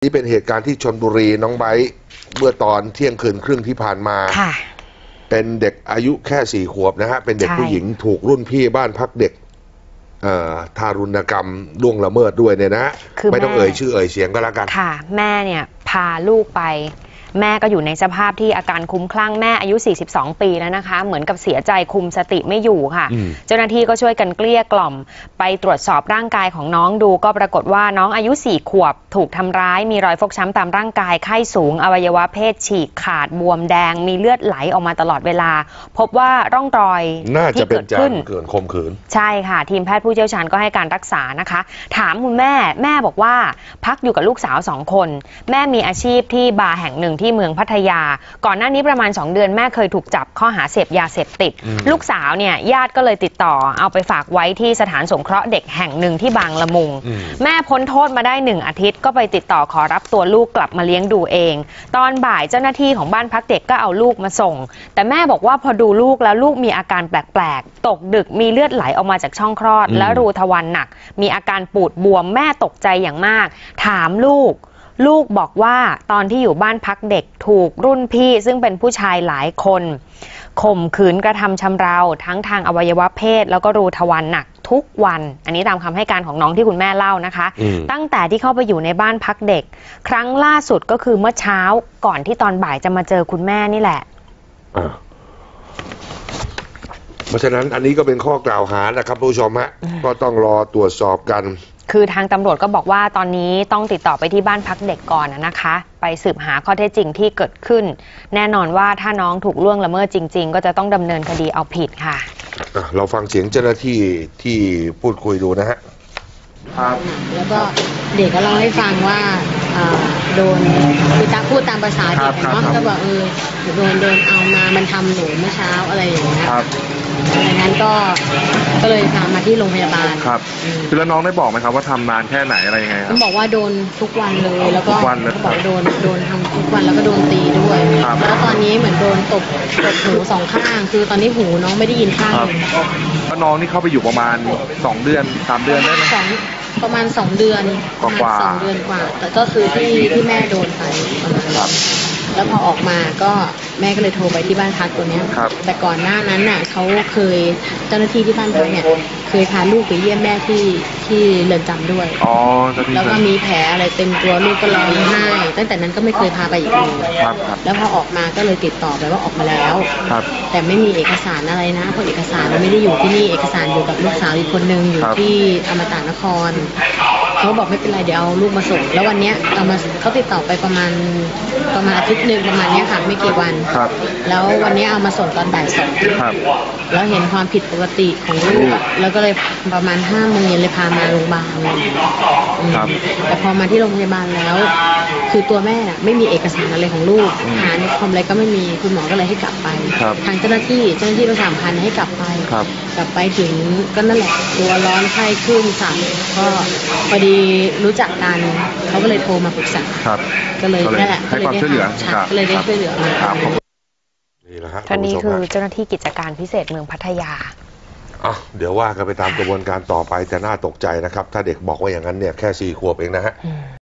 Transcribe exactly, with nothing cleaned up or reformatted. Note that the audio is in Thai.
นี่เป็นเหตุการณ์ที่ชลบุรีน้องไบร์ทเมื่อตอนเที่ยงคืนครึ่งที่ผ่านมาเป็นเด็กอายุแค่สี่ขวบนะฮะเป็นเด็กผู้หญิงถูกรุ่นพี่บ้านพักเด็กทารุณกรรมล่วงละเมิดด้วยเนี่ยนะไม่ต้องเอ่ยชื่อเอ่ยเสียงก็แล้วกันค่ะแม่เนี่ยพาลูกไปแม่ก็อยู่ในสภาพที่อาการคลุ้มคลั่งแม่อายุสี่สิบสองปีแล้วนะคะเหมือนกับเสียใจคุมสติไม่อยู่ค่ะเจ้าหน้าที่ก็ช่วยกันเกลี้ยกล่อมไปตรวจสอบร่างกายของน้องดูก็ปรากฏว่าน้องอายุสี่ขวบถูกทำร้ายมีรอยฟกช้ำตามร่างกายไข้สูงอวัยวะเพศฉีกขาดบวมแดงมีเลือดไหลออกมาตลอดเวลาพบว่าร่องรอยที่เกิดขึ้นเกิดข่มขืนใช่ค่ะทีมแพทย์ผู้เชี่ยวชาญก็ให้การรักษานะคะถามคุณแม่แม่บอกว่าพักอยู่กับลูกสาวสองคนแม่มีอาชีพที่บาร์แห่งหนึ่งที่เมืองพัทยาก่อนหน้านี้ประมาณสองเดือนแม่เคยถูกจับข้อหาเสพยาเสพติดลูกสาวเนี่ยญาติก็เลยติดต่อเอาไปฝากไว้ที่สถานสงเคราะห์เด็กแห่งหนึ่งที่บางละมุงแม่พ้นโทษมาได้หนึ่งอาทิตย์ก็ไปติดต่อขอรับตัวลูกกลับมาเลี้ยงดูเองตอนบ่ายเจ้าหน้าที่ของบ้านพักเด็กก็เอาลูกมาส่งแต่แม่บอกว่าพอดูลูกแล้วลูกมีอาการแปลกๆตกดึกมีเลือดไหลออกมาจากช่องคลอดและรูทวารหนักมีอาการปูดบวมแม่ตกใจอย่างมากถามลูกลูกบอกว่าตอนที่อยู่บ้านพักเด็กถูกรุ่นพี่ซึ่งเป็นผู้ชายหลายคนข่มขืนกระทำชำเราทั้งทางอวัยวะเพศแล้วก็รูทวารหนักทุกวันอันนี้ตามคำให้การของน้องที่คุณแม่เล่านะคะตั้งแต่ที่เข้าไปอยู่ในบ้านพักเด็กครั้งล่าสุดก็คือเมื่อเช้าก่อนที่ตอนบ่ายจะมาเจอคุณแม่นี่แหละเพราะฉะนั้นอันนี้ก็เป็นข้อกล่าวหานะครับผู้ชมฮะก็ต้องรอตรวจสอบกันคือทางตำรวจก็บอกว่าตอนนี้ต้องติดต่อไปที่บ้านพักเด็กก่อนนะคะไปสืบหาข้อเท็จจริงที่เกิดขึ้นแน่นอนว่าถ้าน้องถูกล่วงละเมิดจริงๆก็จะต้องดำเนินคดีเอาผิดค่ะเราฟังเสียงเจ้าหน้าที่ที่พูดคุยดูนะฮะครับแล้วก็เด็กก็เล่าให้ฟังว่าโดนคือตาพูดตามภาษาเด็กเนาะก็บอกเออโดนโดนเอามามันทำหนูเมื่อเช้าอะไรอย่างเงี้ยดังนั้นก็ก็เลยพามาที่โรงพยาบาลครับคือแล้วน้องได้บอกไหมครับว่าทำนานแค่ไหนอะไรยังไงครับเขาบอกว่าโดนทุกวันเลยแล้วก็เขาบอกโดนโดนทำทุกวันแล้วก็โดนตีด้วยแล้วตอนนี้เหมือนโดนตบตบหูสองข้างคือตอนนี้หูน้องไม่ได้ยินข้างแล้วน้องนี่เข้าไปอยู่ประมาณสองเดือนสามเดือนได้ไหมสองประมาณสองเดือนกว่าสองเดือนกว่าแต่ก็คือที่ที่แม่โดนไปประมาณแล้วพอออกมาก็แม่ก็เลยโทรไปที่บ้านพักตัวนี้แต่ก่อนหน้านั้นน่ะเขาเคยเจ้าหน้าที่ที่บ้านพักเนี่ยเคยพาลูกไปเยี่ยมแม่ที่ที่เรือนจำด้วยแล้วก็มีแผลอะไรเต็มตัวลูกก็ร้องไห้ตั้งแต่นั้นก็ไม่เคยพาไปอีกเลยแล้วพอออกมาก็เลยติดต่อไปว่าออกมาแล้วแต่ไม่มีเอกสารอะไรนะเพราะเอกสารมันไม่ได้อยู่ที่นี่เอกสารอยู่กับลูกสาวอีกคนนึงอยู่ที่อมตะนครเขาบอกไม่เป็นไรเดี๋ยวเอาลูกมาส่งแล้ววันนี้เอามาเขาติดต่อไปประมาณประมาณอาทิตย์หนึ่งประมาณนี้ค่ะไม่กี่วันแล้ววันนี้เอามาส่งตอนบ่ายสองแล้วเห็นความผิดปกติของลูกแล้วก็เลยประมาณห้าโมงเย็นเลยพามาโรงพยาบาลแต่พอมาที่โรงพยาบาลแล้วคือตัวแม่น่ะไม่มีเอกสารอะไรของลูกหาในคอมอะไรก็ไม่มีคุณหมอก็เลยให้กลับไปทางเจ้าหน้าที่เจ้าหน้าที่ประชาสัมพันธ์ให้กลับไปกลับไปถึงก็นั่นแหละตัวร้อนไข้ขึ้นสั่นก็พอดีรู้จักกันเขาก็เลยโทรมาปรึกษาก็เลยนั่นแหละให้ความช่วยเหลือก็เลยได้ช่วยเหลือมาท่านนี้คือเจ้าหน้าที่กิจการพิเศษเมืองพัทยาอ่ะเดี๋ยวว่ากันไปตามกระบวนการต่อไปแต่น่าตกใจนะครับถ้าเด็กบอกว่าอย่างนั้นเนี่ยแค่สี่ขวบเองนะฮะ